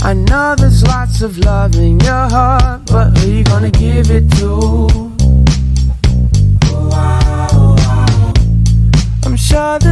I know there's lots of love in your heart, but who you gonna give it to? I'm sure